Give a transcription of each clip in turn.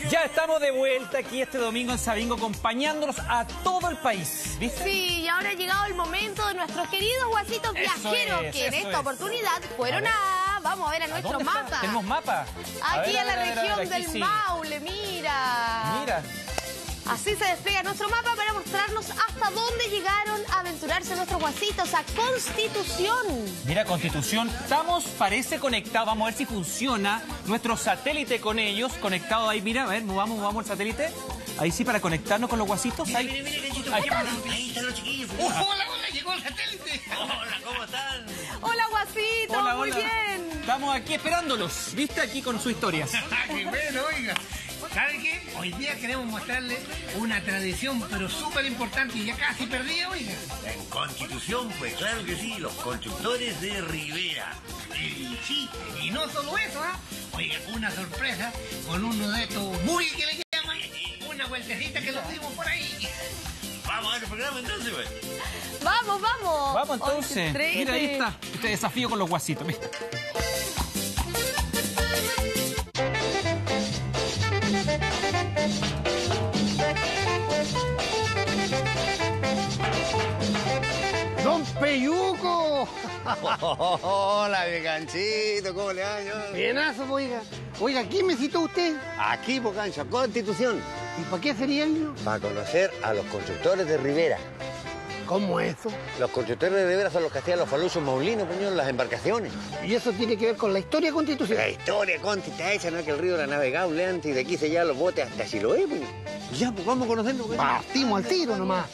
Ya estamos de vuelta aquí este domingo en Sabingo, acompañándonos a todo el país, ¿viste? Sí, y ahora ha llegado el momento de nuestros queridos guasitos viajeros, que en esta oportunidad fueron vamos a ver a nuestro mapa. ¿Tenemos mapa? Aquí en la región del Maule, mira. Mira. Así se despliega nuestro mapa para mostrarnos hasta dónde llegaron a aventurarse nuestros guasitos, a Constitución. Mira, Constitución, estamos, parece conectados, vamos a ver si funciona nuestro satélite con ellos, conectado ahí, mira, a ver, movamos el satélite. Ahí sí, para conectarnos con los guasitos. Ahí. Mire, Ganchito, ahí están los chiquillos. Hola, llegó el satélite. Hola, ¿cómo están? Hola, guasitos, Hola, muy hola. bien. Estamos aquí esperándolos, ¿viste? Aquí con sus historias. ¡Qué bueno, oiga! ¿Sabe qué? Hoy día queremos mostrarles una tradición, pero súper importante y ya casi perdida, oiga. En Constitución, pues claro que sí, los constructores de Rivera. Y sí, y no solo eso, ¿ah? Oiga, una sorpresa con uno de estos muy que le llaman, una vueltecita que nos dimos por ahí. Vamos a ver el programa entonces, pues. Vamos. Vamos entonces. 11:13. Mira, ahí está. Este desafío con los guasitos, ¿viste? ¡Don Peyuco! Hola, mi Ganchito, ¿cómo le va, señor? Bienazo, oiga. Oiga, ¿quién me citó usted? Aquí, por Gancho, a Constitución, ¿Y para qué sería yo? para conocer a los constructores de Rivera. ¿Cómo eso? Los constructores de Rivera son los que hacían los faluchos maulinos, señor, las embarcaciones. Y eso tiene que ver con la historia de Constitución. La historia, Conti, está hecha, ¿no? Que el río era navegable antes y de aquí se llevan los botes hasta Chiloé, pues. Ya, pues vamos a conocerlo, pues. Partimos al tiro nomás.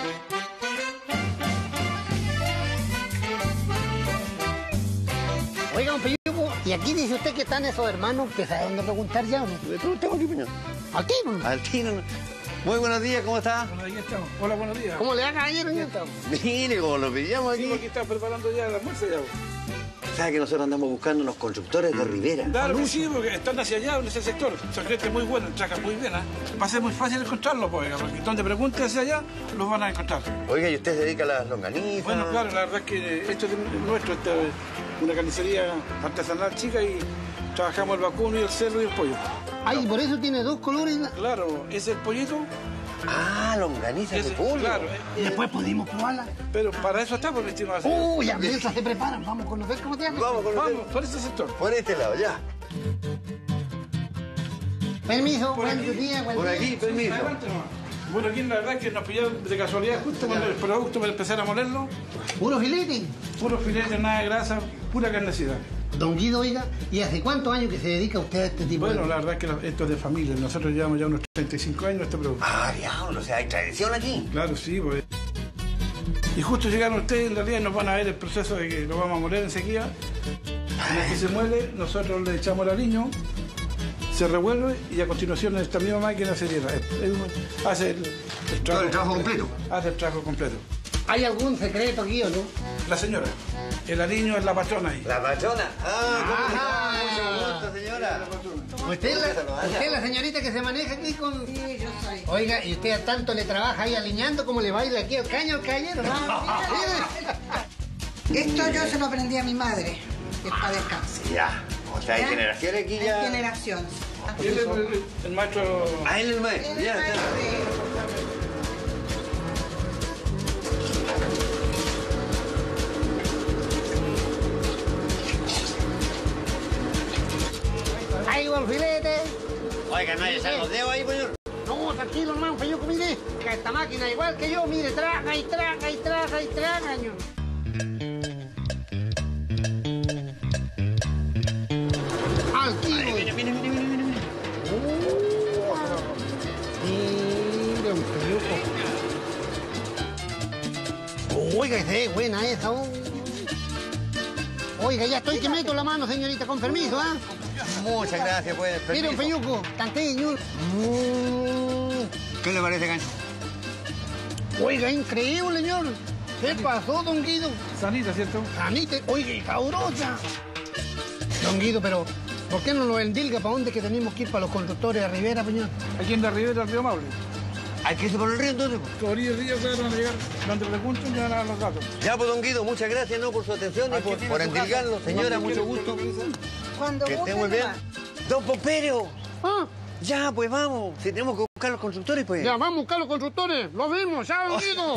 Oiga, don Peyuco, y aquí dice usted que están esos hermanos que sabe dónde preguntar ya, ¿no? Le preguntamos aquí, señor. Al tiro. Al tiro. Muy buenos días, ¿cómo está? Bueno, ahí estamos. Hola, buenos días. ¿Cómo le da, caballero? Aquí estamos. Mire, como lo pillamos Sí, aquí. aquí está preparando ya el almuerzo ya. ¿Sabe que nosotros andamos buscando unos constructores de Rivera? Claro que sí, porque están hacia allá, en ese sector. Son gente muy buena, trabajan muy bien, ¿eh? Va a ser muy fácil encontrarlos, pues, porque donde pregunte hacia allá, los van a encontrar. Oiga, ¿y usted se dedica a las longanizas? Bueno, claro, la verdad es que esto es nuestro, esta es una carnicería artesanal chica y trabajamos el vacuno y el cerdo y el pollo. Ay, por eso tiene dos colores. Claro, ese es el pollito. Ah, longanizas de pollo. Claro, Después pudimos probarla. pero para eso está, por el estimado. Uy, las mesas se preparan. Vamos a conocer cómo se hace. Vamos con Vamos, por ese sector. Por este lado, ya. Permiso, buen día, buen Por día. aquí, permiso. Adelante nomás. Bueno, aquí la verdad es que nos pillaron de casualidad justo cuando el producto para empezar a molerlo. Puro filete. Puros filetes, nada de grasa, pura carnecida. Don Guido, oiga, ¿y hace cuántos años que se dedica usted a este tipo Bueno, de...? la verdad es que esto es de familia. Nosotros llevamos ya unos 35 años este producto. Ah, diablo, o sea, hay tradición aquí. Claro, sí, pues. Y justo llegaron ustedes, en realidad nos van a ver el proceso de que lo vamos a moler enseguida. En el que se muele, nosotros le echamos el aliño, se revuelve y a continuación en esta misma máquina se tira. Hace el trabajo completo. Hace el trabajo completo. ¿Hay algún secreto aquí o no? La señora, el aliño es la patrona ahí. La patrona. Ah, Mucho gusto, señora. ¿Usted es la señorita que se maneja aquí con...? Sí, yo soy. Oiga, ¿y usted a tanto le trabaja ahí alineando como le baila aquí al caño al caballero? Esto yo se lo aprendí a mi madre, que para descanse. Ya. O sea, hay ¿Ya? generaciones aquí ya. Generación. Y él es el maestro. Ah, él es el maestro. Ya, ya. ¡Ahí va el filete! Oiga, no hay que echar los dedos ahí, señor. No, tranquilo, hermano, Peyuco, mire. Esta máquina igual que yo, mire, traga y traga y traga y traga, ño. Al tiro. Mire. Mire, un Peyuco. Oiga, esa es buena esa. Oiga, ya estoy que meto la mano, señorita, con permiso, ¿ah? Muchas gracias, pues. Mire, un Peyuco, canteño. ¿Qué le parece, Gancho? Oiga, increíble, señor. ¿Qué pasó, don Guido? Sanita, ¿cierto? Sanita, oiga, y sabrosa. Don Guido, pero ¿por qué no lo endilga para dónde que tenemos que ir para los constructores de Rivera, señor? Aquí en la Ribera del Río Maule. Hay que irse por el río, entonces. Por orilla del río, claro, van a llegar. Donde pregunten, ya dan los datos. Ya, pues, don Guido, muchas gracias, ¿no? Por su atención y Aquí por tiene su endilgarlo. casa. Señora, ¿Cuánto mucho quiere gusto. Cuando Que esté guste muy bien. nomás. Don Pomperio. Ah, Ya, pues vamos. Si tenemos que buscar los constructores, pues. Ya, vamos a buscar los constructores. Lo vimos, ya han venido.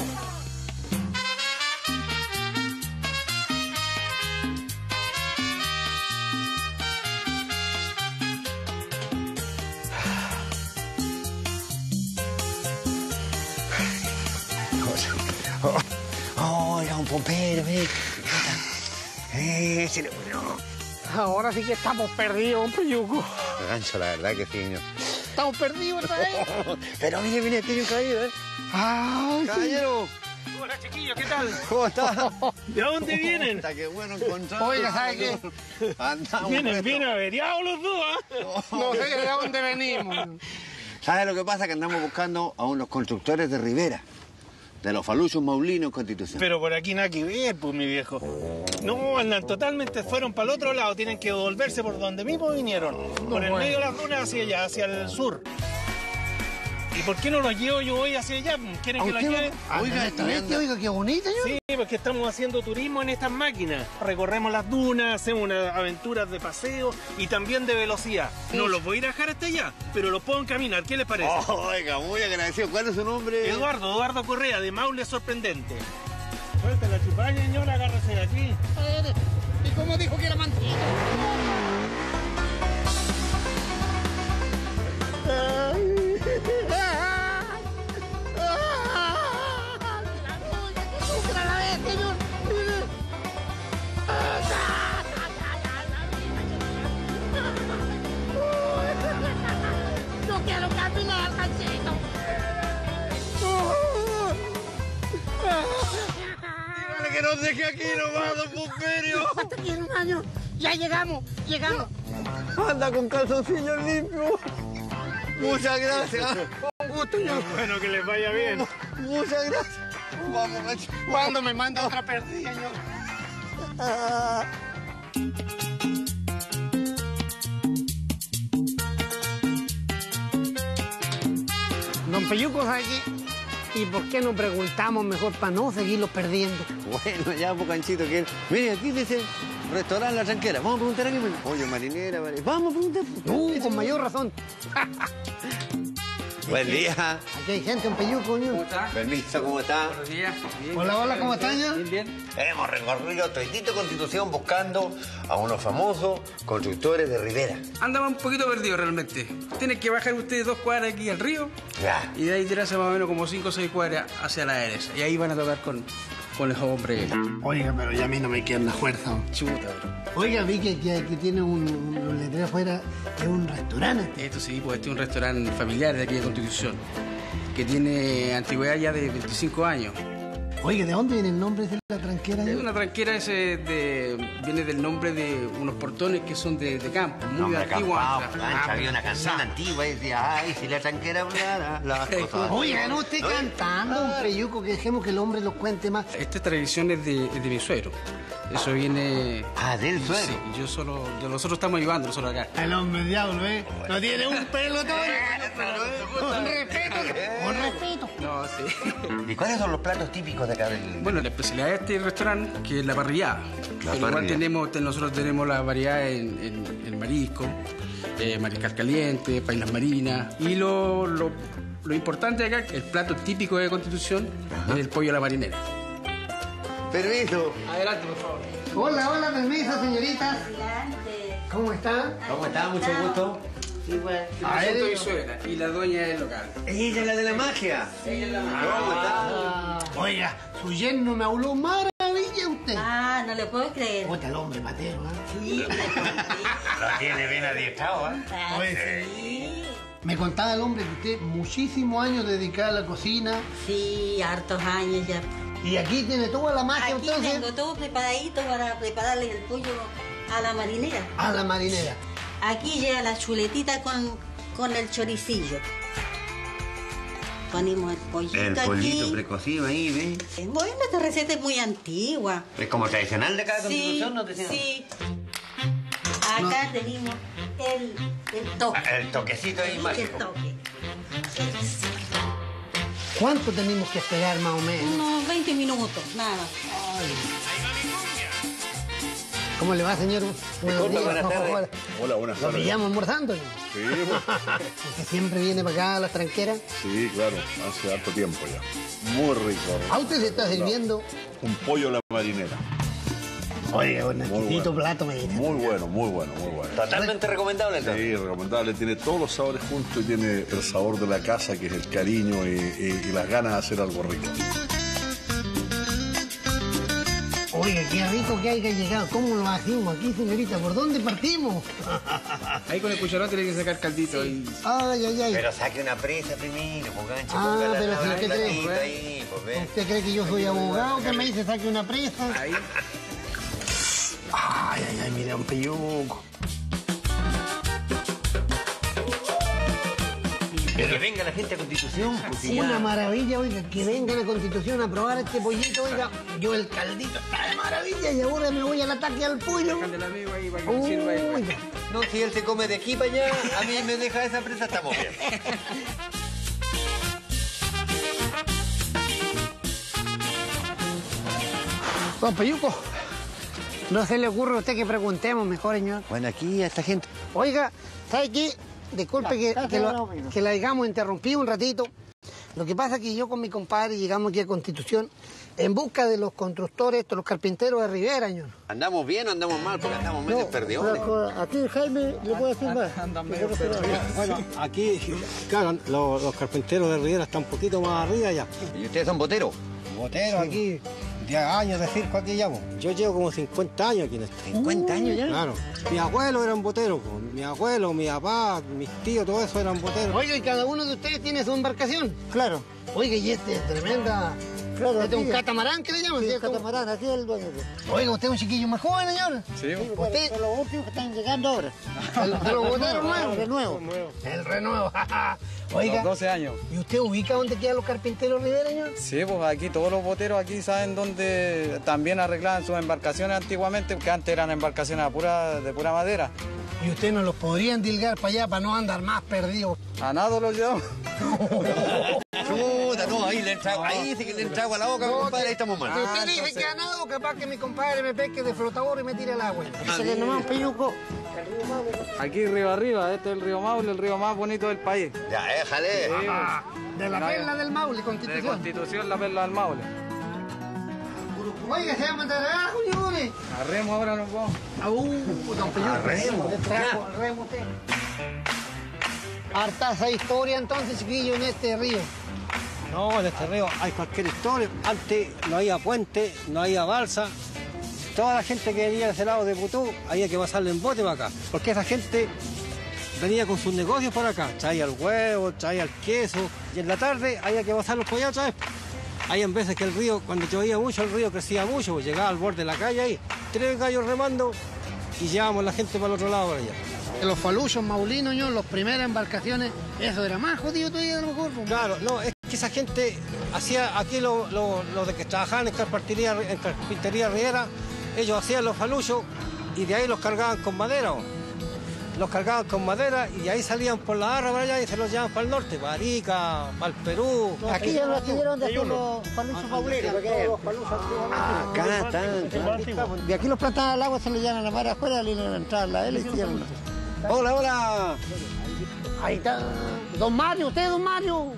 Oh, era un pompero, ve. Se le murió. Ahora sí que estamos perdidos, Peyuco. Gancho, la verdad que sí, señor. Estamos perdidos otra vez. Pero mire, aquí hay un caballero, ¿eh? ¡Ay, ¡Caballero! Hola, chiquillos, ¿qué tal? ¿Cómo está? ¿De dónde vienen? Está qué bueno encontrarlo. Oiga, ¿sabe qué? Andamos. Vienen bien averiados los dos, ¿ah? No sé de dónde venimos. ¿Sabe lo que pasa? Que andamos buscando a unos constructores de Rivera. De los faluchos maulinos Constitución. Pero por aquí nada que ver, pues, mi viejo. No, andan totalmente, fueron para el otro lado. Tienen que volverse por donde mismo vinieron. Por el medio de las dunas hacia allá, hacia el sur. ¿Y por qué no los llevo yo hoy hacia allá? ¿Quieren que los lleve? Oiga, oiga, qué bonito, señor. Sí, porque estamos haciendo turismo en estas máquinas. Recorremos las dunas, hacemos unas aventuras de paseo y también de velocidad. No los voy a ir a dejar hasta allá, pero los puedo encaminar. ¿Qué les parece? Oiga, muy agradecido. ¿Cuál es su nombre? Eduardo Correa, de Maule Sorprendente. Suelta la chupalla, señora, agárrese de aquí. ¿Y cómo dijo que era mantilla? No quiero caminar, Panchito. Dígale que nos deje aquí nomás, don Pomperio. Hasta aquí, hermano. Ya llegamos. Anda con calzoncillos limpios. Muchas gracias. Bueno, que les vaya bien. Muchas gracias. Vamos, macho. ¿Cuándo me manda otra perdida, señor? Don Peyuco, ¿sabe qué? ¿Y por qué no preguntamos mejor para no seguirlos perdiendo? Bueno, ya, pues, Canchito, que... Mire, aquí dice restaurante La Tranquera. Vamos a preguntar aquí. Oye, marinera, vamos a preguntar. Con mayor razón. Buen día. Aquí hay gente en Peyuco, señor. Permiso, ¿cómo está? Buenos días. Bien. Hola, ¿cómo están, señor? Bien, bien. Hemos recorrido toditito Constitución buscando a unos famosos constructores de Rivera. Andaba un poquito perdido realmente. Tienen que bajar ustedes 2 cuadras aquí al río Ya. y de ahí tirarse más o menos como 5 o 6 cuadras hacia la derecha. Y ahí van a tocar con los hombres. Oiga, pero ya a mí no me queda la fuerza. Chuta, bro. Oiga, vi que tiene un letrero afuera, es un restaurante. Esto sí, pues este es un restaurante familiar de aquí de Constitución que tiene antigüedad ya de 25 años. Oiga, ¿de dónde viene el nombre de La Tranquera? Es una tranquera viene del nombre de unos portones que son de campo, muy antiguos. Había una canción antigua y decía, ay, si la tranquera hablara, las cosas. Oiga, no esté cantando un Peyuco, que dejemos que el hombre lo cuente más. Esta tradición es de mi suegro. Eso viene... Ah, del suegro. Sí, nosotros estamos ayudando, nosotros acá. El hombre diablo, ¿eh? No tiene un pelo todo. Con respeto. Con respeto. No, sí. ¿Y cuáles son los platos típicos de acá del...? Bueno, la especialidad de este restaurante, que es la parrillada. Igual nosotros tenemos la variedad en marisco, mariscal caliente, pailas marinas. Y lo importante de acá, el plato típico de Constitución, es el pollo a la marinera. Permiso. Adelante, por favor. Hola, permiso, señoritas. ¿Cómo están? ¿Cómo está? Mucho gusto. Igual. A ver, Yo soy mi suegra y la dueña del local. Ella es la de la magia. Ella es la magia. ¿Cómo está? Oiga, su yerno me habló maravilla usted. Ah, no le puedo creer. Oiga, el hombre matero, ¿eh? Sí, Lo tiene bien adiestrado, ¿eh? Oye, sí. me contaba el hombre que usted muchísimos años dedicado a la cocina. Sí, hartos años ya. Y aquí tiene toda la magia, Aquí entonces. tengo todo preparadito para prepararle el pollo a la marinera. A la marinera. Aquí llega la chuletita con el choricillo. Ponemos el pollito El pollito aquí. precocido ahí, ¿ves? Bueno, esta receta es muy antigua. Es como tradicional de cada Sí, Constitución, ¿no te sí. Acá tenemos el toque. El toquecito ahí El mágico. toque. ¿Cuánto tenemos que esperar más o menos? Unos 20 minutos, nada más. ¿Cómo le va, señor? Buenos días. Buenas tardes. Hola, buenas ¿Lo tardes. pillamos almorzando? Sí, ¿Usted siempre viene para acá a las tranqueras? sí, claro, hace harto tiempo ya. Muy rico. ¿A usted se está sirviendo? Un pollo a la marinera. Oye, un exquisito plato, me dice. Muy bueno, muy bueno, muy bueno. Totalmente recomendable entonces. Sí, recomendable. Tiene todos los sabores juntos y tiene el sabor de la casa, que es el cariño y las ganas de hacer algo rico. Oiga, qué rico que haya llegado. ¿Cómo lo hacemos aquí, señorita? ¿Por dónde partimos? Ahí con el cucharón tiene que sacar caldito. Y... Ay, ay, ay. Pero saque una presa primero, pues gancho, Ah, ponga pero la si usted cree, platita ahí, pues ve. ¿Usted cree que yo soy abogado que me dice saque una presa? Ahí. Ay, ay, ay, mira, un peyuco. Que venga la gente a Constitución, pues si Una ya. maravilla, oiga, que vengan a Constitución a probar este pollito, oiga. Yo el caldito está de maravilla y ahora me voy al ataque al pollo. Del amigo ahí para que me sirva ahí. Oiga. No, si él se come de aquí para allá, a mí me deja esa presa, estamos bien. Don Peyuco, ¿no se le ocurre a usted que preguntemos mejor, señor? Bueno, aquí a esta gente. Oiga, ¿sabe qué? Disculpe que la hayamos interrumpido un ratito. Lo que pasa es que yo con mi compadre llegamos aquí a Constitución en busca de los constructores, los carpinteros de Rivera, señor. ¿Andamos bien o andamos mal? Porque andamos medio perdidos. Aquí Jaime le puede decir más. Bueno, aquí, claro, los carpinteros de Rivera están un poquito más arriba ya. ¿Y ustedes son boteros? Boteros aquí, 10 años de circo aquí ya. Yo llevo como 50 años aquí en esto. ¿50 años ya? Claro. Mis abuelos eran boteros, mi abuelo, mi papá, mis tíos, todo eso eran boteros. Oiga, ¿y cada uno de ustedes tiene su embarcación? Claro. Oiga, y este es tremenda... Claro, este es un catamarán, ¿qué le llaman? Sí, ¿cierto? catamarán, aquí es el dueño. Oiga, usted es un chiquillo más joven, señor. Sí. ¿Usted? Los últimos que están llegando ahora. ¿De los boteros nuevos? De nuevo. El renuevo. Oiga, Los 12 años. ¿y usted ubica dónde quedan los carpinteros Rivera, señor? Sí, pues aquí todos los boteros aquí saben dónde también arreglaban sus embarcaciones antiguamente, porque antes eran embarcaciones de pura madera. ¿Y usted nos los podría endilgar para allá para no andar más perdidos? A nada los llevamos. Chuta, no, ahí le entra, ahí sí que le entra agua a la boca, compadre, ahí estamos mal. Si usted dice que a nado, capaz que mi compadre me pesque de flotador y me tire al agua. Dígale nomás un peyuco. Aquí río arriba, este es el río Maule, el río más bonito del país. Ya, déjale. De la perla del Maule, De Constitución. Constitución, la perla del Maule. Oiga, se va a mandar abajo, señores. Arremos, ahora nos vamos. Don Peyuco. Arremos. Arremos usted. Hartaza historia entonces, chiquillo, en este río. No, en este río hay cualquier historia. Antes no había puente, no había balsa. Toda la gente que venía de ese lado de Putú había que pasarle en bote para acá. Porque esa gente venía con sus negocios para acá. Traía el huevo, traía el queso. Y en la tarde había que pasarlos por allá otra vez. Hay en veces que el río, cuando llovía mucho, el río crecía mucho. Pues llegaba al borde de la calle ahí, 3 gallos remando y llevábamos la gente para el otro lado para allá. Los faluchos maulinos, yo, las primeras embarcaciones, eso era más jodido todavía a lo mejor. Claro, no, es que esa gente hacía, aquí los de que trabajaban en carpintería Rivera, ellos hacían los faluchos y de ahí los cargaban con madera. Los cargaban con madera y ahí salían por la Arra para allá y se los llevaban para el norte, para Arica, para el Perú. Aquí ya los tuvieron de hacer los faluchos maulinos. Acá están. De aquí los plantaban al agua, se le llevan a la mar afuera, le entraban la L y hicieron. Hola, hola. Ahí está. Don Mario, usted, don Mario.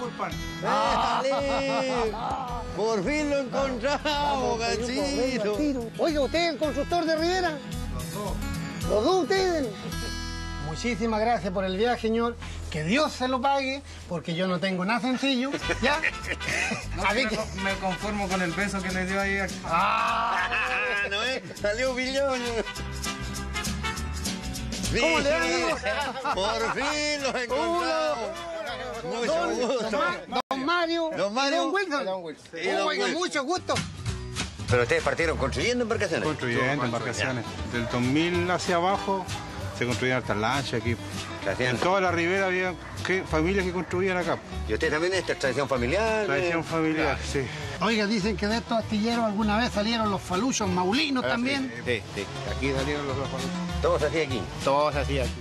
Déjale. Por fin lo encontramos, gachito. Oiga, ¿usted es el constructor de Rivera? Los dos ustedes. Muchísimas gracias por el viaje, señor. Que Dios se lo pague, porque yo no tengo nada sencillo. ¿Ya? Me conformo con el beso que le dio ahí. No es, salió billón. ¿Cómo le va? Por fin los encontramos. Mucho gusto. Don Mario. Don Mario. Y don Wilson. Oiga, mucho gusto. Pero ustedes partieron construyendo embarcaciones. Construyendo embarcaciones. Del 2000 hacia abajo se construían estas lanchas aquí. En toda la ribera había familias que construían acá. ¿Y usted también esta tradición familiar? Tradición familiar, sí. Oiga, dicen que de estos astilleros alguna vez salieron los faluchos maulinos también. Sí, sí. Aquí salieron los faluchos. Todos así aquí. Todos así aquí.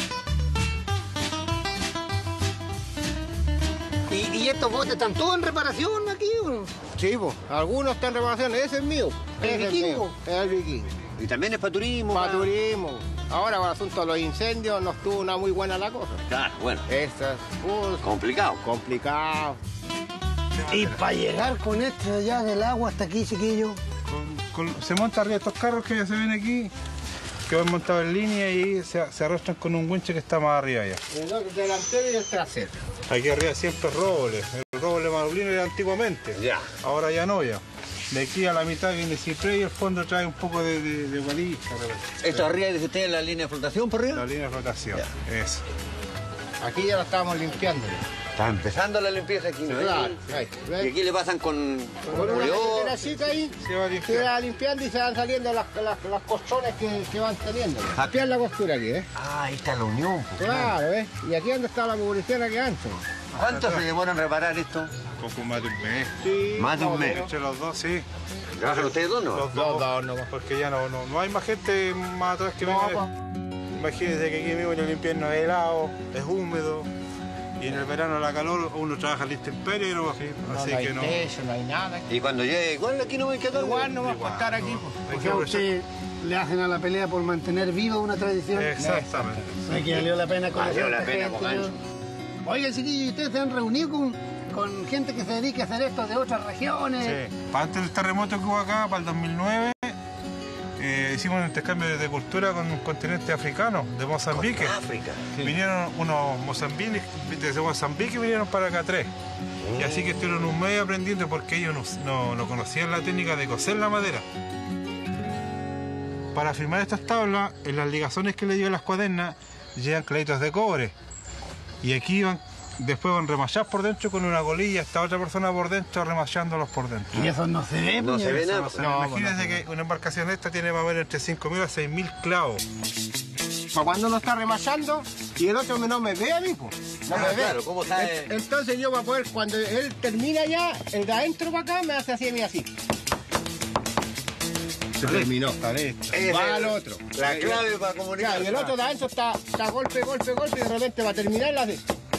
¿Y estos botes están todos en reparación aquí? ¿O no? Sí, pues, algunos están en reparación. Ese es mío. ¿El vikingo? Es el vikingo. ¿Y también es para turismo? Para turismo. Ahora con el asunto de los incendios no estuvo una muy buena la cosa. Claro, bueno. Esa es... complicado. Complicado. Y para llegar con esto allá del agua hasta aquí, chiquillo. Se monta arriba estos carros que ya se ven aquí, que van montados en línea y se arrastran con un winche que está más arriba allá. El delantero y el trasero. Aquí arriba siempre roble. El roble maulino era antiguamente. Ya. Ahora ya no, ya. De aquí a la mitad viene ciprés y el fondo trae un poco de gualija. ¿Esto arriba dice usted la línea de flotación por arriba? La línea de flotación, eso. Aquí ya la estábamos limpiando. Está empezando la limpieza aquí. Claro. Y aquí le pasan con una terracita ahí, se va limpiando y se van saliendo las costones que van teniendo. Aquí es la costura aquí, ¿eh? Ah, ahí está la unión. Pues, claro, ¿eh? Y aquí es donde está la publicidad que antes. ¿Cuánto se demora en reparar esto? Poco más de un mes. Sí, más de un mes. Entre los dos, sí. ¿Trabajan ustedes dos, no? Los dos, no. Porque ya no hay más gente más atrás que venga. Imagínense que aquí mismo en el invierno es helado, es húmedo. Y en el verano la calor uno trabaja al intemperie, así que no. Eso, no hay nada. Y cuando llegue, igual aquí no hay que estar. Igual no va a estar aquí. O sea, usted le hacen a la pelea por mantener viva una tradición. Exactamente. Hay que valió la pena con valió la pena, Oiga, chiquillos, ¿ustedes se han reunido con gente que se dedique a hacer esto de otras regiones? Sí. Antes del terremoto que hubo acá, para el 2009, hicimos un intercambio de cultura con un continente africano, de Mozambique. África. Sí. Vinieron unos mozambiques, desde Mozambique vinieron para acá 3. Y así que estuvieron un mes aprendiendo porque ellos no conocían la técnica de coser la madera. Para firmar estas tablas, en las ligazones que le llevan las cuadernas, llevan clavitos de cobre. Y aquí después van remachados por dentro con una golilla, esta otra persona por dentro remachándolos por dentro. Y eso no se ve, no se ve nada. Imagínense que una embarcación esta tiene más o menos entre 5.000 a 6.000 clavos. Para cuando uno está remachando y el otro no me ve a mí, pues. No me ve. Claro, ¿cómo sabe? Entonces yo voy a poder, cuando él termina ya, el de adentro para acá me hace así a mí así. Se terminó. Va al otro. La clave para comunicar. Claro, y el otro de adentro está golpe y de repente va a terminar la de. Y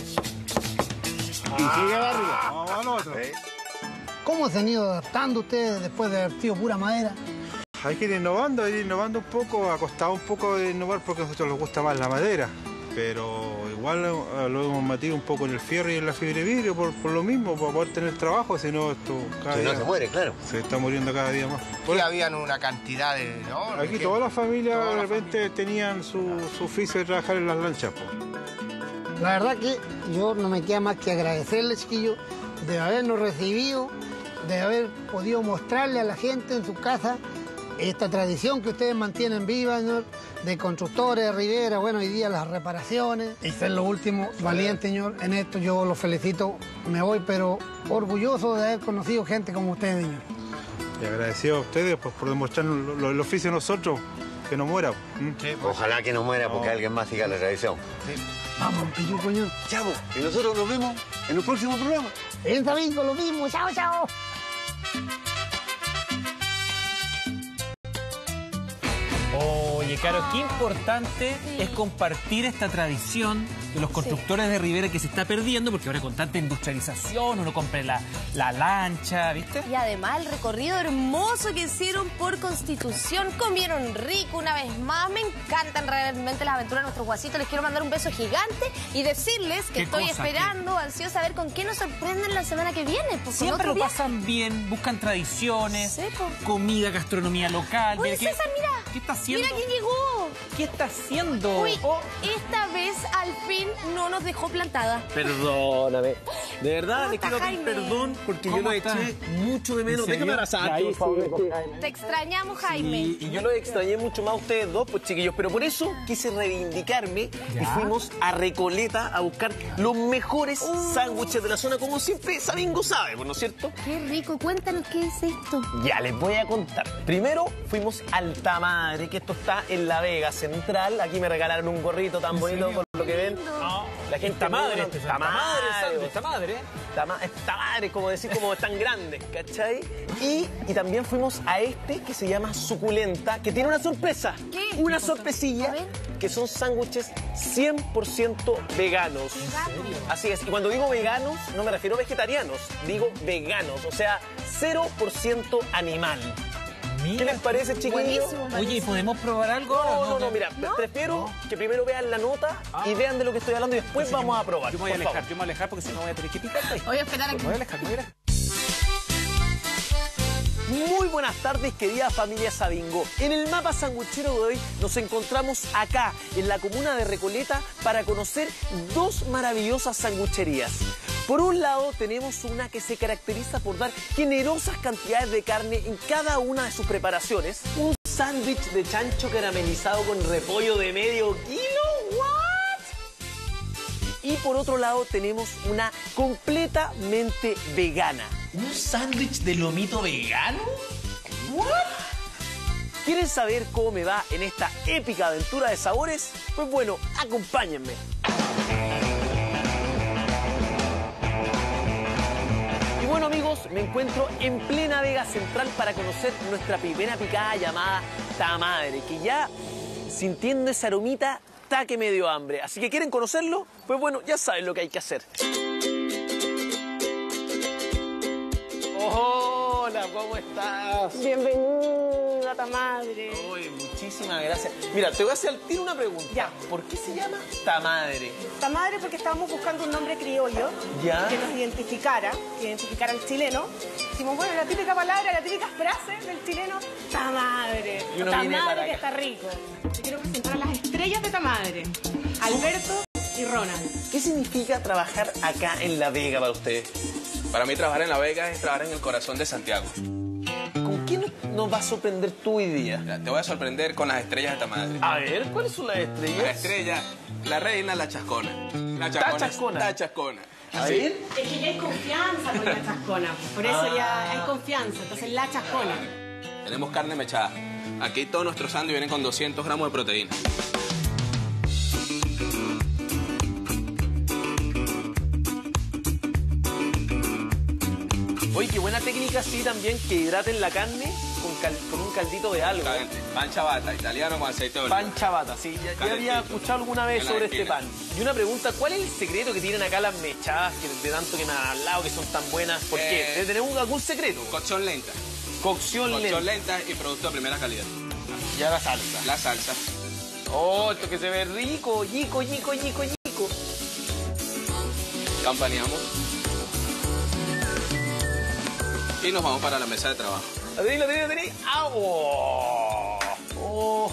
sigue arriba. Vamos al otro. ¿Cómo se han ido adaptando ustedes después de haber sido pura madera? Hay que ir innovando un poco, ha costado un poco de innovar porque a nosotros nos gusta más la madera. Pero igual lo hemos metido un poco en el fierro y en la fibra de vidrio por lo mismo, para poder tener trabajo, si no esto cada día no se muere, claro. Se está muriendo cada día más. Aquí habían una cantidad de... ¿no? Aquí todas las familias de repente tenían su oficio de trabajar en las lanchas. La verdad que yo no me queda más que agradecerles, chiquillos, de habernos recibido, de haber podido mostrarle a la gente en su casa esta tradición que ustedes mantienen viva, señor, de constructores de Rivera, bueno, hoy día las reparaciones, y ser lo último valiente, señor, en esto yo los felicito, me voy, pero orgulloso de haber conocido gente como ustedes, señor. Y agradecido a ustedes pues, por demostrar el oficio de nosotros, que no muera. Sí, ojalá que no muera porque alguien más siga la tradición. Sí. Vamos, pillo, coño. Chavo, y nosotros nos vemos en el próximo programa. En domingo lo mismo, chao, chao. Oye, Caro, qué importante es compartir esta tradición de los constructores de Rivera que se está perdiendo, porque ahora con tanta industrialización uno compra la lancha, ¿viste? Y además el recorrido hermoso que hicieron por Constitución, comieron rico una vez más, me encantan realmente las aventuras de nuestros guasitos, les quiero mandar un beso gigante y decirles que estoy esperando, ansiosa a ver con qué nos sorprenden la semana que viene. Pues, siempre lo pasan bien, buscan tradiciones, comida, gastronomía local. Oye, César, mira. ¿Qué está haciendo? Mira quién llegó. ¿Qué está haciendo? Uy, esta vez al fin no nos dejó plantada. Perdóname. De verdad, le quiero pedir perdón porque yo lo eché mucho de menos. Déjame abrazarte, por favor. Te extrañamos, Jaime. Y yo lo extrañé mucho más a ustedes dos, pues chiquillos. Pero por eso quise reivindicarme y fuimos a Recoleta a buscar los mejores sándwiches de la zona, como siempre Sabingo sabe, ¿no es cierto? Qué rico. Cuéntanos qué es esto. Ya, les voy a contar. Primero fuimos al Tamadre, que esto está en La Vega Central. Aquí me regalaron un gorrito tan bonito por lo que ven. La gente Tamadre, Tamadre, como decir, como tan grande, ¿cachai? Y también fuimos a este que se llama Suculenta, que tiene una sorpresa. ¿Qué? Una sorpresilla, que son sándwiches 100% veganos. Así es, y cuando digo veganos, no me refiero a vegetarianos, digo veganos, o sea, 0% animal. ¿Qué les parece, chiquillos? Oye, ¿y podemos probar algo? No, mira, prefiero que primero vean la nota y vean de lo que estoy hablando y después vamos a probar. Yo me voy a alejar porque si no voy a tener que picar. Voy a esperar aquí. Me voy a alejar. Muy buenas tardes, querida familia Sabingó. En el mapa sanguchero de hoy nos encontramos acá, en la comuna de Recoleta, para conocer dos maravillosas sangucherías. Por un lado, tenemos una que se caracteriza por dar generosas cantidades de carne en cada una de sus preparaciones. Un sándwich de chancho caramelizado con repollo de medio kilo. ¿What? Y por otro lado, tenemos una completamente vegana. ¿Un sándwich de lomito vegano? ¿What? ¿Quieren saber cómo me va en esta épica aventura de sabores? Pues bueno, acompáñenme. Y bueno, amigos, me encuentro en plena Vega Central para conocer nuestra primera picada llamada Tamadre, que ya, sintiendo esa aromita, está que me dio hambre. Así que, ¿quieren conocerlo? Pues bueno, ya saben lo que hay que hacer. Hola, ¿cómo estás? Bienvenida, Tamadre. Uy, muchísimas gracias. Mira, te voy a hacer al tiro una pregunta. Ya. ¿Por qué se llama Tamadre? Tamadre porque estábamos buscando un nombre criollo Ya. que nos identificara, al chileno. Decimos, bueno, la típica palabra, la típica frase del chileno, Tamadre. Y uno viene para Tamadre que acá. está rico. Te quiero presentar a las estrellas de Tamadre, Alberto y Ronald. ¿Qué significa trabajar acá en La Vega para ustedes? Para mí trabajar en La Vega es trabajar en el corazón de Santiago. ¿Con qué nos va a sorprender tú hoy día? Mira, te voy a sorprender con las estrellas de Tamadre. A ver, ¿cuáles son las estrellas? La estrella, la reina, la chascona. La chascona. La chascona. A ver. Es que ya hay confianza con la chascona, por eso ya hay confianza, entonces la chascona. Tenemos carne mechada. Aquí todos nuestros sándwiches vienen con 200 gramos de proteína. Oye, qué buena técnica, sí, también, que hidraten la carne con un caldito de algo. Pan ciabatta, italiano con aceite de oliva. Pan ciabatta, sí. Ya había escuchado alguna vez sobre este pan. Y una pregunta, ¿cuál es el secreto que tienen acá las mechadas, de tanto que me han hablado, que son tan buenas? ¿Por qué? ¿Debe tener algún secreto? Cocción lenta. Cocción lenta y producto de primera calidad. Ya la salsa. La salsa. Oh, esto que se ve rico. Yico. Campaneamos. Y nos vamos para la mesa de trabajo. ¿La tenéis? ¡Ah! Oh.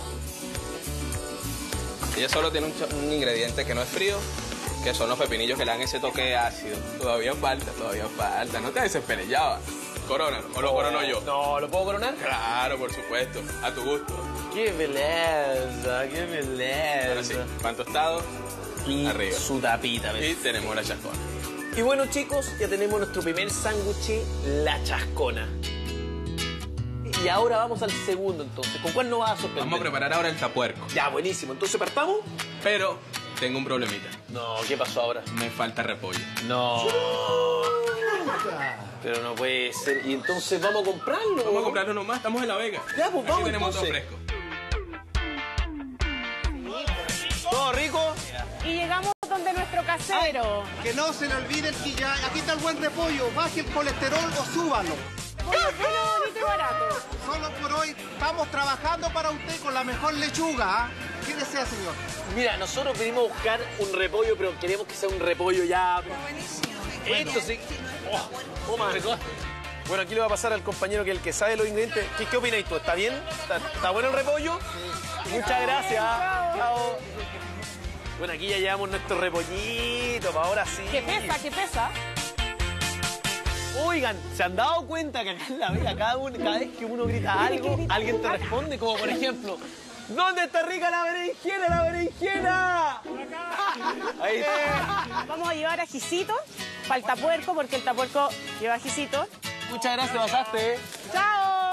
Ella solo tiene un ingrediente que no es frío, que son los pepinillos que le dan ese toque ácido. Todavía falta. No te desesperes, ya va. Corona, o lo corono yo. No, ¿lo puedo coronar? Claro, por supuesto. A tu gusto. ¡Qué belleza! Ahora sí, pan tostado, y arriba. Su tapita. Y tenemos la chascona. Y bueno, chicos, ya tenemos nuestro primer sándwich, la chascona. Y ahora vamos al segundo, entonces. ¿Con cuál nos vas a sorprender? Vamos a preparar ahora el tapuerco. Ya, buenísimo. Entonces, ¿partamos? Pero tengo un problemita. No, ¿qué pasó ahora? Me falta repollo. No. Pero no puede ser. Y entonces, ¿vamos a comprarlo? Vamos a comprarlo nomás. Estamos en La Vega. Ya, pues vamos. Aquí tenemos todo entonces. fresco. ¿Todo rico? Y llegamos donde nuestro casero. Que no se le olviden que ya aquí está el buen repollo. Baje el colesterol o súbalo. Bueno, bonito y barato. Solo por hoy estamos trabajando para usted con la mejor lechuga. ¿Ah? ¿Qué desea, señor? Mira, nosotros venimos a buscar un repollo, pero queremos que sea un repollo ya... Esto sí. Oh, man. Bueno, aquí le va a pasar al compañero que es el que sabe los ingredientes. ¿Qué opináis tú? ¿Está bien? ¿Está bueno el repollo? Sí. Muchas gracias. Chao. Bueno, aquí ya llevamos nuestro repollito, para ahora sí. ¿Qué pesa? Oigan, ¿se han dado cuenta que acá en La Vega cada vez que uno grita algo, alguien te responde? Como por ejemplo, ¿dónde está rica la berenjena? Ahí está. Vamos a llevar ajicito para el tapuerco, porque el tapuerco lleva ajicito. Muchas gracias, pasaste. ¡Chao!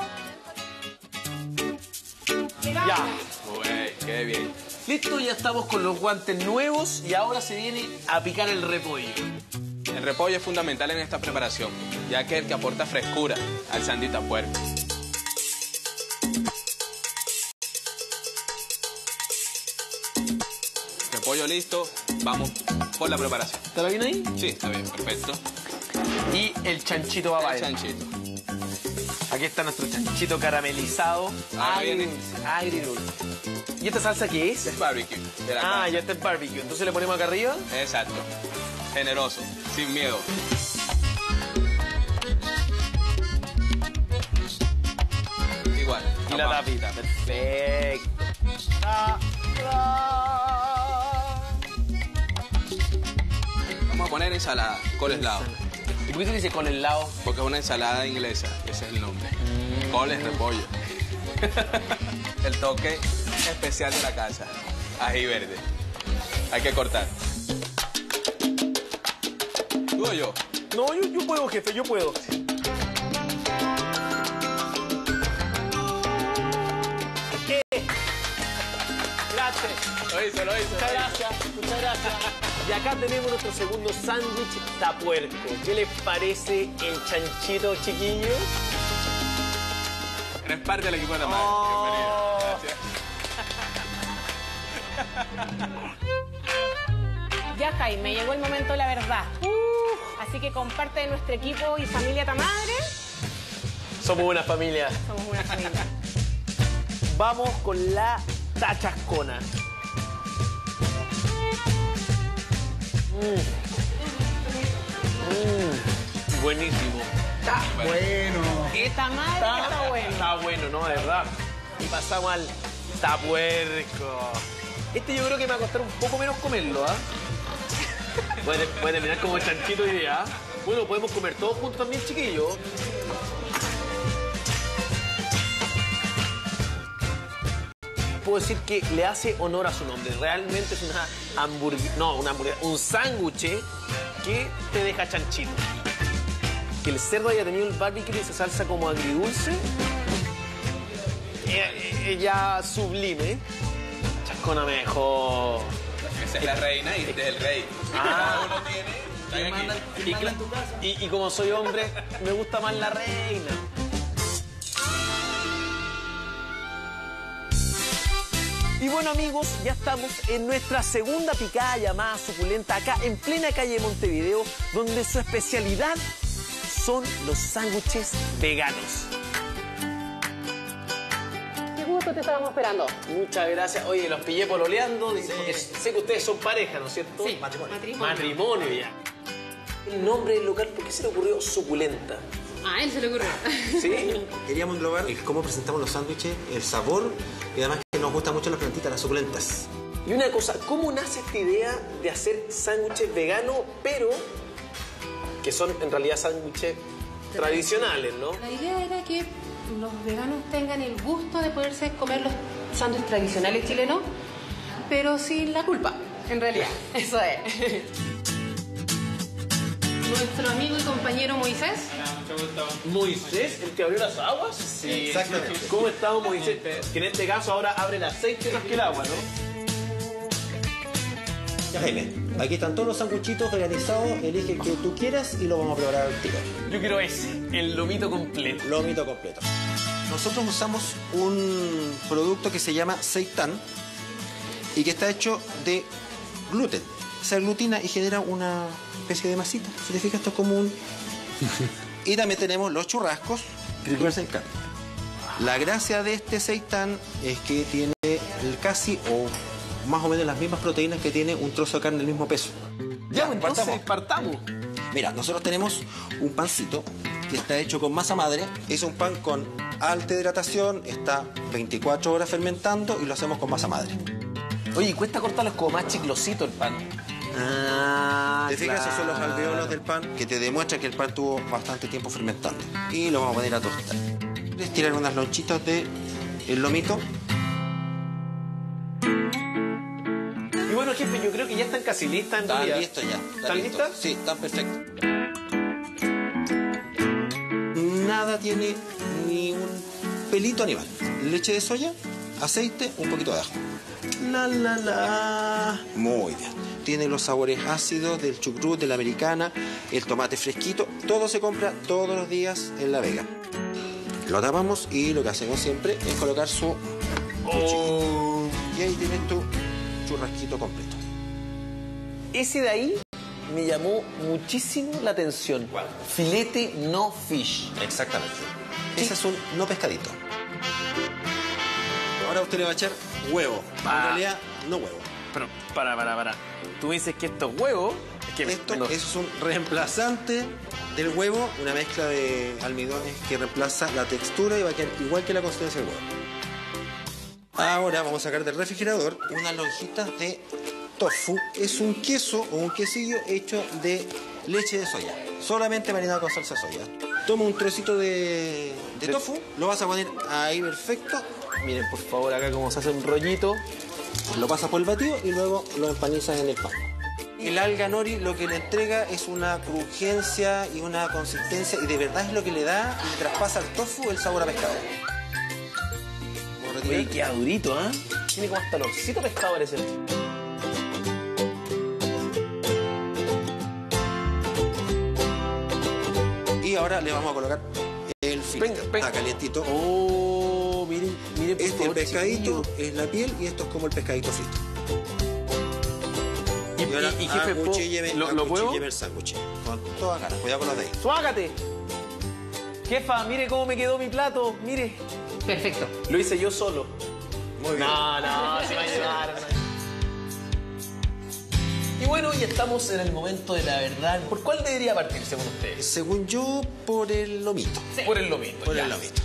Ya. Uy, qué bien. Listo, ya estamos con los guantes nuevos y ahora se viene a picar el repollo. El repollo es fundamental en esta preparación, ya que es el que aporta frescura al sándwich tapuerco. Repollo listo, vamos por la preparación. ¿Está bien ahí? Sí, está bien, perfecto. Y el chanchito va para el adentro. chanchito. Aquí está nuestro chanchito caramelizado. Agridulce. ¿Y esta salsa qué es? Es barbecue. Ya está el barbecue. Entonces le ponemos acá arriba. Exacto. Generoso, sin miedo. Igual. Y la tapita. Perfecto. Vamos a poner ensalada, coleslaw. ¿Y por qué se dice coleslaw? Porque es una ensalada inglesa, ese es el nombre. Coles, repollo. El toque especial de la casa. Ají verde. Hay que cortar. ¿Tú o yo? No, yo puedo, jefe, yo puedo. ¿Qué? Gracias. Lo hizo. Muchas gracias. Y acá tenemos nuestro segundo sándwich tapuerco. ¿Qué les parece el chanchito, chiquillos? Eres parte del equipo de Tamar. Oh. Gracias. Ya, Jaime, llegó el momento de la verdad. Así que con parte de nuestro equipo y familia Tamadre, Somos una familia. somos una familia. Vamos con la tachascona. Buenísimo. Está bueno. Esta madre está bueno. Está bueno, ¿no? De verdad. Y pasamos al tapuerco. Este yo creo que me va a costar un poco menos comerlo, ¿ah? Puede terminar como el chanchito hoy día. Bueno, podemos comer todos juntos también, chiquillos. Puedo decir que le hace honor a su nombre. Realmente es una hamburguesa. No, una hamburguesa. Un sándwich que te deja chanchito. Que el cerdo haya tenido el barbecue y esa salsa como agridulce. Ya sublime. Chascona mejor. Esa es la reina y este es el rey. Ah. Uno tiene. Y como soy hombre, me gusta más la reina. Y bueno, amigos, ya estamos en nuestra segunda picada llamada suculenta acá en plena calle de Montevideo, donde su especialidad son los sándwiches veganos. Qué gusto te estábamos esperando. Muchas gracias. Oye, los pillé pololeando. Porque sé que ustedes son pareja, ¿no es cierto? Sí, Matrimonio ya. El nombre del local, ¿por qué se le ocurrió suculenta? A él se le ocurrió. ¿Sí? Queríamos englobar cómo presentamos los sándwiches, el sabor y además que nos gustan mucho las plantitas, las suculentas. Y una cosa, ¿cómo nace esta idea de hacer sándwiches veganos, pero que son en realidad sándwiches tradicionales, ¿no? La idea era que los veganos tengan el gusto de poderse comer los sándwiches tradicionales chilenos, pero sin la culpa, en realidad. Eso es. Nuestro amigo y compañero Moisés. ¿Moisés, el que abrió las aguas? Sí, exactamente. ¿Cómo estamos, Moisés? Que en este caso ahora abre el aceite más que el agua, ¿no? Ya, Jaime, aquí están todos los sanguchitos organizados, elige el que tú quieras y lo vamos a preparar al tiro. Yo quiero ese, el lomito completo. Lomito completo. Nosotros usamos un producto que se llama seitán y que está hecho de gluten. Se aglutina y genera una especie de masita. Si te fijas, esto es como un... Y también tenemos los churrascos ricos en carne. La gracia de este seitán es que tiene casi o más o menos las mismas proteínas que tiene un trozo de carne del mismo peso. Ya, entonces partamos. Mira, nosotros tenemos un pancito que está hecho con masa madre. Es un pan con alta hidratación, está 24 horas fermentando y lo hacemos con masa madre. Oye, cuesta cortarlo, es como más chiclosito el pan. Ah, ¿te fijas? Esos son los alveolos del pan que te demuestran que el pan tuvo bastante tiempo fermentando. Y lo vamos a poner a tostar. Tirar unas lonchitas de el lomito. Y bueno, jefe, yo creo que ya están casi listas en realidad. Están listos ya. ¿Están listas? Sí, están perfectos. Nada tiene ni un pelito animal. Leche de soya, aceite, un poquito de ajo. Muy bien. Tiene los sabores ácidos del chucrut, de la americana, el tomate fresquito. Todo se compra todos los días en La Vega. Lo tapamos y lo que hacemos siempre es colocar su cuchillo. Y ahí tienes tu churrasquito completo. Ese de ahí me llamó muchísimo la atención. ¿Cuál? Filete no fish. Exactamente. Ese es un no pescadito. Ahora usted le va a echar huevo. En realidad, no huevo. Pero, para. Tú dices que esto es huevo. Es que esto es un reemplazante del huevo, una mezcla de almidones que reemplaza la textura y va a quedar igual que la consistencia del huevo. Ahora vamos a sacar del refrigerador unas lonjitas de tofu. Es un queso o un quesillo hecho de leche de soya, solamente marinado con salsa de soya. Toma un trocito de tofu, lo vas a poner ahí perfecto. Miren, por favor, acá como se hace un rollito. Lo pasas por el batido y luego lo empanizas en el pan. El alga nori lo que le entrega es una crujencia y una consistencia y de verdad es lo que le da y traspasa al tofu el sabor a pescado. Oye, queda durito, ¿ah? Tiene como hasta olorcito pescado, parece. Y ahora le vamos a colocar el filete. Está calientito. Oh, miren, por favor, el pescadito es la piel y esto es como el pescadito frito. Y ahora jefe, ¿lo puedo? El sándwich. Con todas ganas. Cuidado con los dedos. ¡Suágate! Jefa, mire cómo me quedó mi plato. Mire. Perfecto. Lo hice yo solo. Muy bien. No, se va a llevar. Y bueno, ya estamos en el momento de la verdad. ¿Por cuál debería partir, según ustedes? Según yo, por el lomito. Sí. Por el lomito. Por el lomito.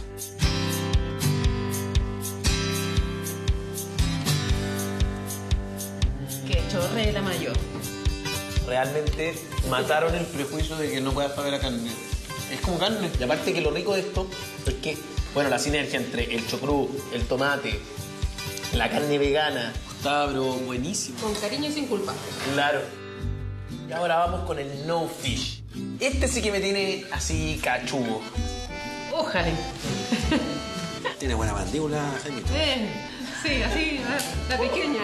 Que chorre la mayor. Realmente mataron el prejuicio de que no puedas saber la carne. Es como carne. Y aparte que lo rico de esto es que, bueno, la sinergia entre el chocrú, el tomate, la carne vegana, está pero buenísimo. Con cariño y sin culpa. Claro. Y ahora vamos con el no fish. Este sí que me tiene así cachudo. Ojalá. Tiene buena mandíbula, Jaimito. Sí, así, la pequeña.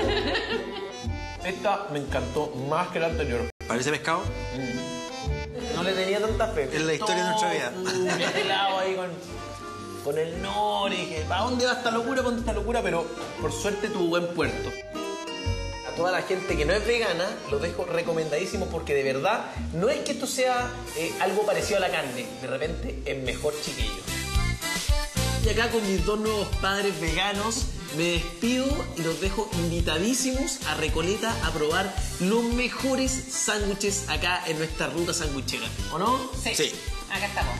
Esta me encantó más que la anterior. ¿Parece pescado? No le tenía tanta fe. Es la historia de nuestra vida. Mezclado ahí con el nori. Que, ¿a dónde va esta locura? ¿Dónde esta locura? Pero por suerte tuvo buen puerto. A toda la gente que no es vegana, los dejo recomendadísimos porque de verdad no es que esto sea algo parecido a la carne. De repente es mejor, chiquillo. Y acá con mis dos nuevos padres veganos me despido y los dejo invitadísimos a Recoleta a probar los mejores sándwiches acá en nuestra ruta sandwichera. ¿O no? Sí. Acá estamos.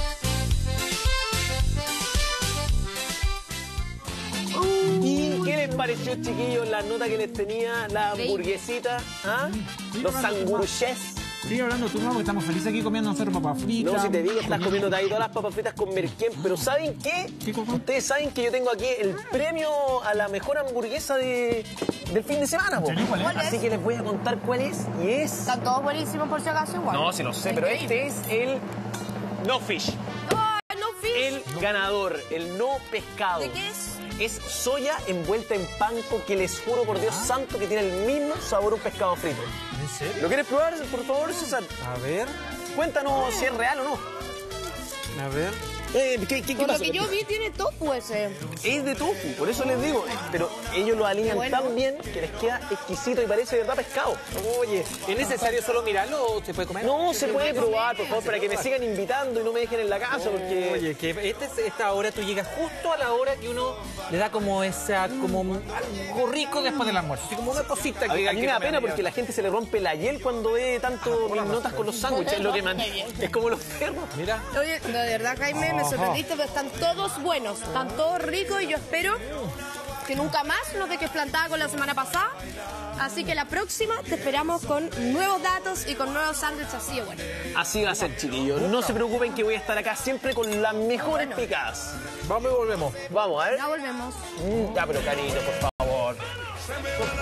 ¿Y qué les pareció, chiquillos, la nota que les tenía la hamburguesita? ¿Ah? Los sanguruchés. Sigue hablando tú, no, porque estamos felices aquí comiendo nosotros papas fritas. No, si te digo, estás comiendo ahí todas las papas fritas con merquén. Pero ¿saben qué? Ustedes saben que yo tengo aquí el premio a la mejor hamburguesa del fin de semana, po. ¿Cuál es? Así que les voy a contar cuál es. Y es... Están todos buenísimos por si acaso igual. No, sí lo sé, pero este es el no fish. No fish. El ganador, el no pescado. ¿De qué es? Es soya envuelta en panko que les juro por Dios santo que tiene el mismo sabor a un pescado frito. ¿En serio? ¿Lo quieres probar, por favor, César? A ver. Cuéntanos si es real o no. A ver. ¿Qué Por pasa? lo que yo vi tiene tofu ese. Es de tofu, por eso les digo. Pero ellos lo alinean tan bien que les queda exquisito y parece de verdad pescado. Oye, ¿es necesario solo mirarlo o se puede comer? No, se puede probar, por favor, para que me sigan invitando y no me dejen en la casa, porque... Oye, que esta hora tú llegas justo a la hora que uno le da como esa, como algo rico después del almuerzo. Así como una cosita que... A mí me da pena porque la gente se le rompe la hiel cuando ve tanto mis notas con los sándwiches. Es lo que es como los perros. Mira. Oye, de verdad, Jaime, me sorprendiste, pero están todos buenos, están todos ricos y yo espero que nunca más nos dejes plantada con la semana pasada. Así que la próxima te esperamos con nuevos datos y con nuevos sándwiches así de bueno. Así va a ser, chiquillos. No se preocupen que voy a estar acá siempre con las mejores picadas. Vamos y volvemos. Vamos, a ver. Ya volvemos. Ya, pero cariño, por favor.